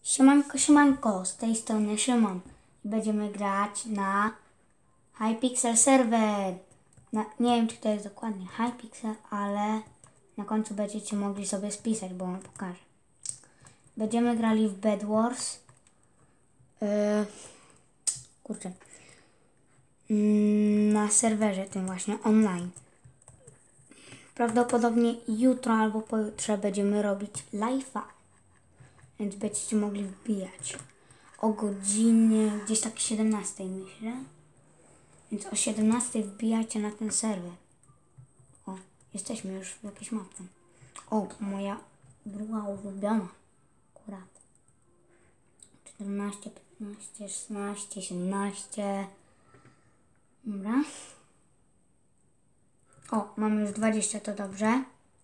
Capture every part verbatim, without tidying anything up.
Siemanko, siemanko, z tej strony Szymon. Będziemy grać na Hypixel Server. Na, nie wiem, czy to jest dokładnie Hypixel, ale na końcu będziecie mogli sobie spisać, bo wam pokażę. Będziemy grali w Bed Wars. Yy, kurczę. Yy, na serwerze tym właśnie, online. Prawdopodobnie jutro albo pojutrze będziemy robić live'a. Więc będziecie mogli wbijać o godzinie gdzieś tak siedemnastej, myślę. Więc o siedemnastej wbijajcie na ten serwer. O, jesteśmy już w jakiejś mapce. O, moja druga ulubiona. Akurat. czternaście, piętnaście, szesnaście, siedemnaście. Dobra. O, mamy już dwadzieścia, to dobrze.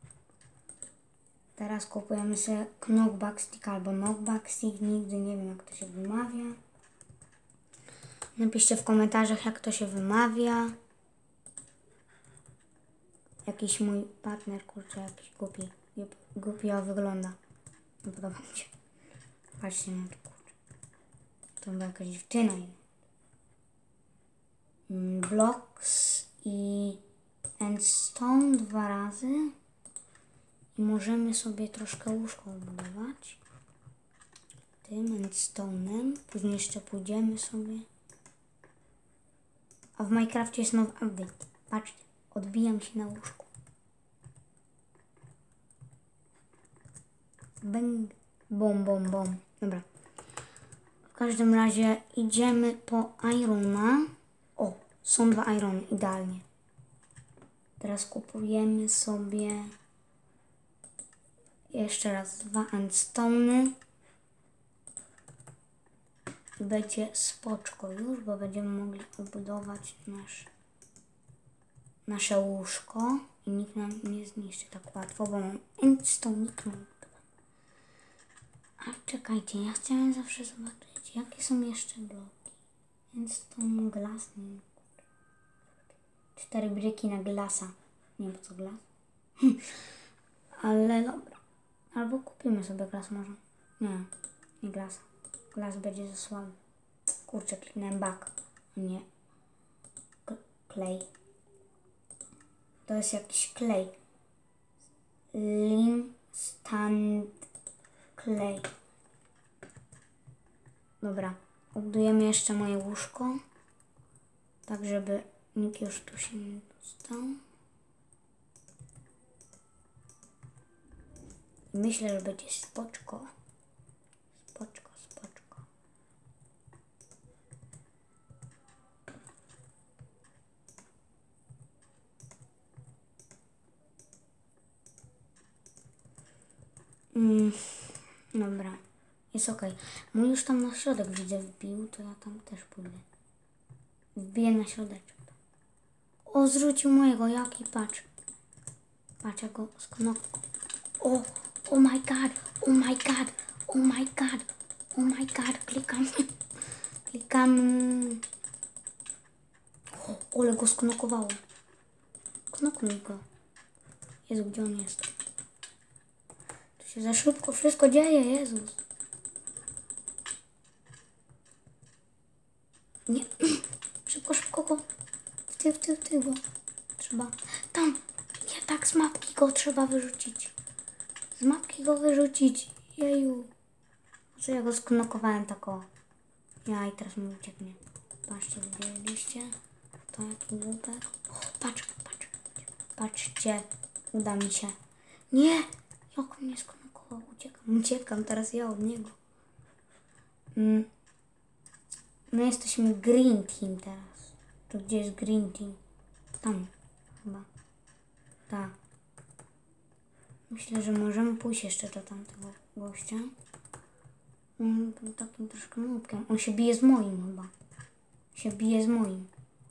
Teraz kupujemy sobie knockback stick albo knockback stick. Nigdy nie wiem, jak to się wymawia. Napiszcie w komentarzach, jak to się wymawia. Jakiś mój partner, kurczę, jakiś głupi. Głupio wygląda. Nie podoba mi się. Patrzcie na to, kurczę. To była jakaś dziewczyna. Blocks i endstone dwa razy. I możemy sobie troszkę łóżko budować tym endstone'em. Później jeszcze pójdziemy sobie. A w Minecrafcie jest nowy update. Patrzcie, odbijam się na łóżku. Bang, bom, bom, bom. Dobra. W każdym razie idziemy po irona. O, są dwa irony, idealnie. Teraz kupujemy sobie jeszcze raz dwa endstone'y. I będzie spoczko już, bo będziemy mogli obudować nasz, nasze łóżko. I nikt nam nie zniszczy tak łatwo, bo mam endstone. A czekajcie, ja chciałem zawsze zobaczyć, jakie są jeszcze bloki. Endstone, glass, nie wiem. Cztery bryki na glasa. Nie wiem, po co glas. Ale dobra. Albo kupimy sobie glas może. Nie, nie glas. Glas będzie za słaby. Kurczę, kliknąłem back. Nie. Klej. To jest jakiś klej. Lim stand klej. Dobra. Obudujemy jeszcze moje łóżko. Tak, żeby nikt już tu się nie dostał. Myślę, że będzie spoczko. Spoczko, spoczko. Mm, dobra, jest ok. Mój już tam na środek widzę wbił, to ja tam też pójdę. Wbiję na środeczek. O, zwrócił mojego, jaki, patrz. Patrz, jak go sknopką. O, oh my god, oh my god, oh my god, oh my god, klikam, klikam. O, ale go sknokowało. Knoknij go. Jezu, gdzie on jest? Tu się za szybko wszystko dzieje, Jezus. Nie, szybko, szybko go. W tył, w tył, w tył go. Trzeba, tam, nie tak, z mapki go trzeba wyrzucić. Z mapki go wyrzucić. Jeju. Co ja go sknokowałem tak o. Ja i teraz mi ucieknie. Patrzcie, widzieliście? To jaki głupek. O, patrz, patrz. Patrzcie. Uda mi się. Nie! Jak mnie sknokował. Uciekam, uciekam. Teraz ja od niego. Mm. My jesteśmy Green Team teraz. To gdzie jest Green Team? Tam. Chyba. Tak. Myślę, że możemy pójść jeszcze do tamtego gościa. On był takim troszkę nubkiem. On się bije z moim chyba. Się bije z moim.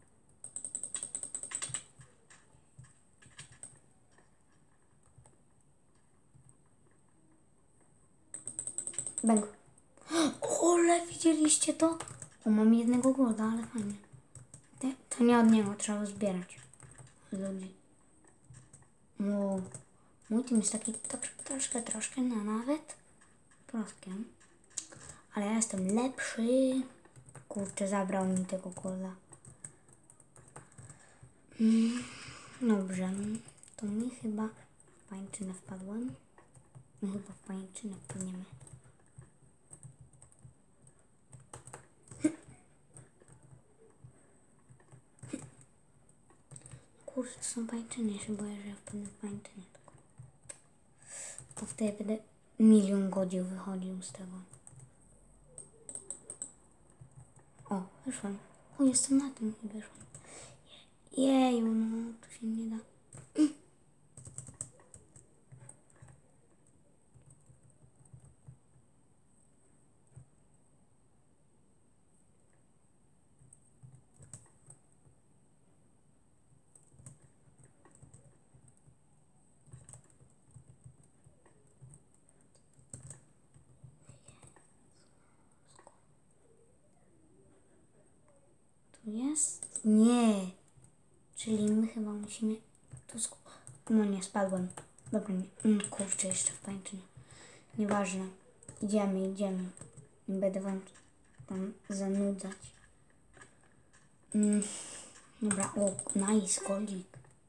Bang. Ole, widzieliście to? O, mam jednego golda, ale fajnie. To nie od niego, trzeba zbierać. Ludzi. Wow. Mój team jest taki troszkę, troszkę na nawet prostkiem. Ale ja jestem lepszy. Kurczę, zabrał mi tego kola. Mm, dobrze, to my chyba w pajęczynę wpadłem. My chyba w pajęczynę wpadniemy. Kurczę, to są pajęczyny, ja się boję, że ja wpadnę w pajęczynę. To wtedy będę milion godzin wychodził z tego. O, wyszłem. O, jestem na tym i wyszłem. Jeju, no, to się nie da. Tu jest? Nie. Czyli my chyba musimy... Tu sk- no nie, spadłem. Dobra, nie. Mm, kurczę, jeszcze w pańczynie. Nieważne. Idziemy, idziemy. Nie będę wam tam zanudzać. Mm, dobra, o, nice, kolik.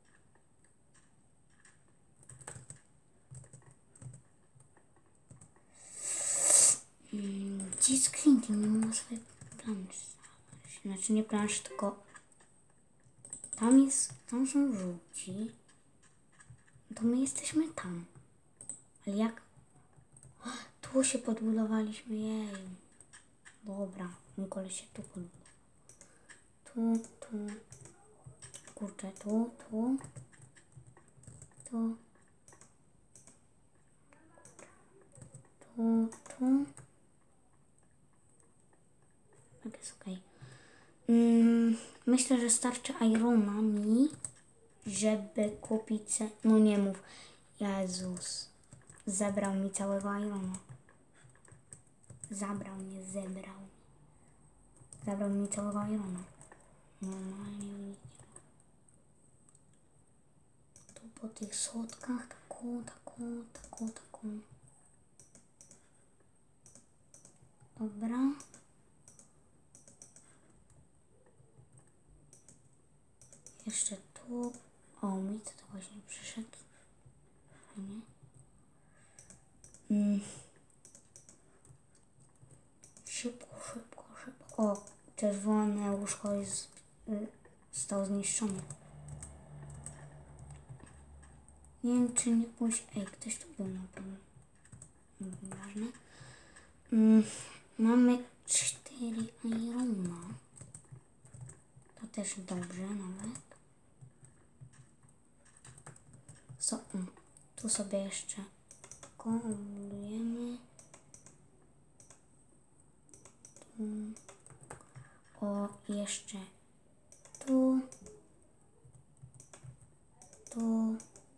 Mm, gdzie skrzynki? Nie ma swojej planszy. Znaczy nie planszy, tylko... Tam jest, tam są żółci. To my jesteśmy tam. Ale jak... O, tu się podbudowaliśmy, jej. Dobra, mój koleś się tu podbudował. Tu, tu. Kurczę, tu, tu. Tu. Tu, tu. Tak jest okej. Okay. Mm, myślę, że starczy irona mi, żeby kupić... Se... No nie mów. Jezus. Zebrał mi całego irona. Zabrał mnie, zebrał. Zabrał mi całego irona. Normalnie widzicie. Tu po tych schodkach taką, taką, taką, taką. Dobra. Jeszcze tu. O, mój co to właśnie przyszedł. Fajnie. Mm. Szybko, szybko, szybko. O, czerwone łóżko jest, y, zostało zniszczone. Nie wiem, czy nie pójść... Ej, ktoś tu był na pewno. Nieważne. Mm, mamy cztery irona. To też dobrze nawet. So, mm, tu sobie jeszcze kombinujemy. Tu. O, jeszcze tu. Tu.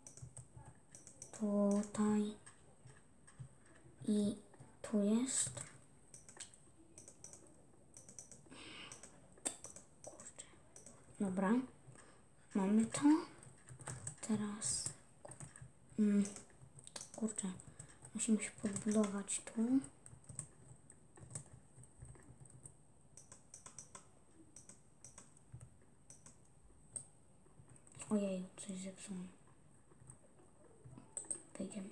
Tutaj. I tu jest. Kurczę. Dobra. Mamy to. Teraz. Mm, kurczę. Musimy się podbudować tu. Ojej, coś zepsułem. Wejdziemy.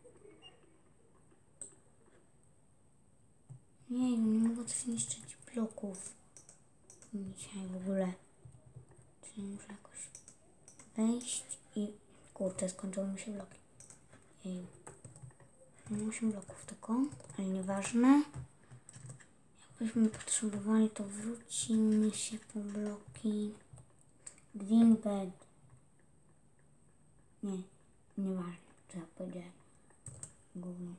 Nie, nie mogę coś niszczyć bloków. Dzisiaj w ogóle. Czyli muszę jakoś wejść i... Kurczę, skończyły mi się bloki. Jej. Mam osiem bloków tylko, ale nieważne. Jakbyśmy potrzebowali, to wrócimy się po bloki. Green bed. Nie, nieważne, co ja powiedziałem. Gówno.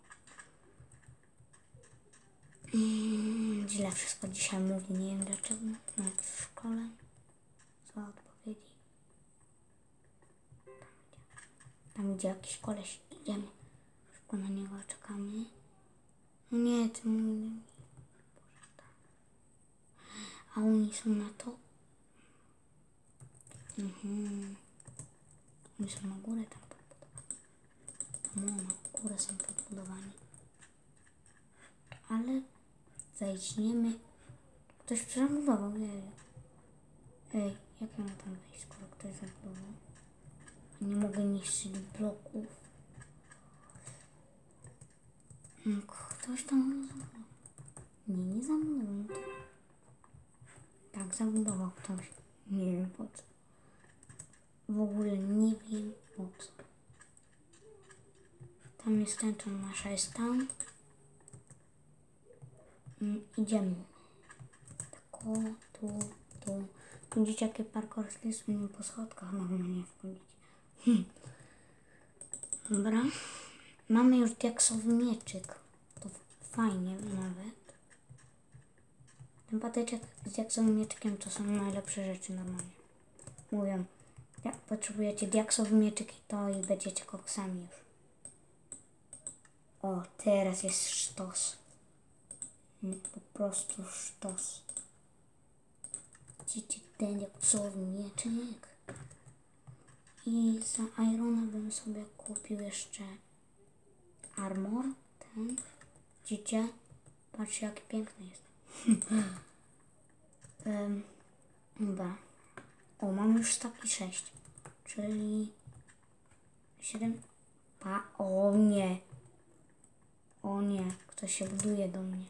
Mm, źle wszystko dzisiaj mówię, nie wiem dlaczego. Nawet w szkole. Zła odpowiedzi. Tam gdzie jakiś koleś idziemy. Szybko na niego czekamy. No nie, ty mój... A oni są na to? Mhm. Oni są na górę tam podbudowani. No, na górę są podbudowani. Ale Wejdziemy. Ktoś przebudował, nie. Ej, jak ja mam tam wejść, skoro ktoś zabudował? Nie mogę niszczyć bloków. Ktoś tam zabudował. Nie, nie zabudował. Tak, zabudował ktoś. Nie wiem po co. W ogóle nie wiem po co. Tam jest ten, to nasza jest tam. Mm, idziemy. Tak o, tu, tu. Widzicie jakie parkorskie jest po schodkach normalnie wchodzić. Hm. Dobra. Mamy już diaksowy mieczyk. To fajnie nawet. Ten patyczek z diaksowym mieczykiem to są najlepsze rzeczy normalnie. Mówią, jak potrzebujecie diaksowy mieczyk i to i będziecie koksami już. O, teraz jest sztos. Po prostu sztos. Widzicie ten diaksowy mieczyk. I za Irona bym sobie kupił jeszcze armor. Ten. Widzicie? Patrzcie jaki piękny jest. um, dobra. O, mam już staki sześć. Czyli siedem. Pa. O nie. O nie. Ktoś się buduje do mnie.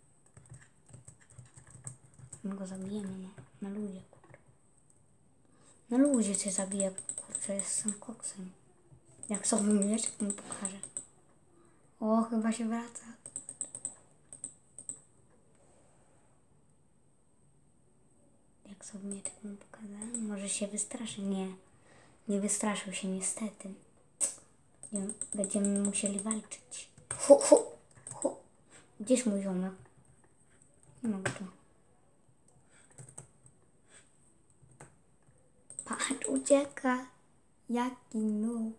My go zabijemy, no. Na ludzie, kurczę. Na ludzie cię zabiję, kurczę. Jestem koksem. Jak sobie mieczek mu pokażę. O, chyba się wraca. Jak sobie mieczek mu pokazałem. Może się wystraszy. Nie. Nie wystraszył się niestety. Będziemy musieli walczyć. Hu, hu, hu. Gdzieś mój ziomek? Nie mogę tu. Patrz, ucieka. Jaki noob.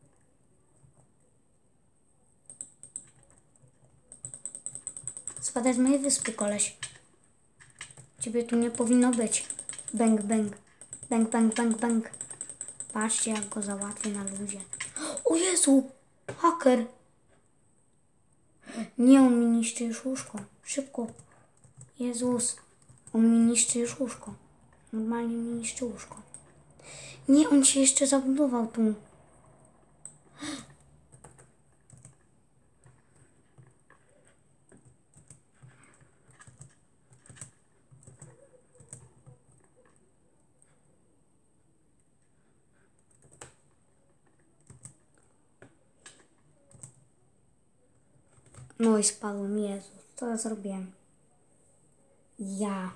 Spadaj z mojej wyspy, koleś. Ciebie tu nie powinno być. Bang, bang. Bang, bang, bang, bang. Patrzcie, jak go załatwię na luzie. O Jezu! Haker! Nie, on mi niszczy już łóżko. Szybko. Jezus. On mi niszczy już łóżko. Normalnie mi niszczy łóżko. Nie, on się jeszcze zabudował tu. No i spadłem. Jezus, co ja zrobiłem? Ja.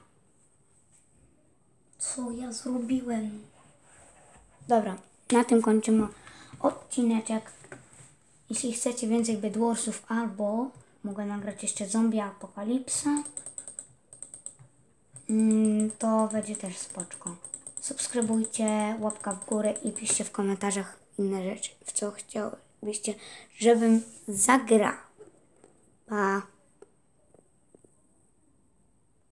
Co ja zrobiłem? Dobra, na tym kończymy odcineczek. Jeśli chcecie więcej Bedwarsów albo mogę nagrać jeszcze Zombie Apokalipsę, to będzie też spoczko. Subskrybujcie, łapka w górę i piszcie w komentarzach inne rzeczy, w co chciałbyście, żebym zagrał. Pa!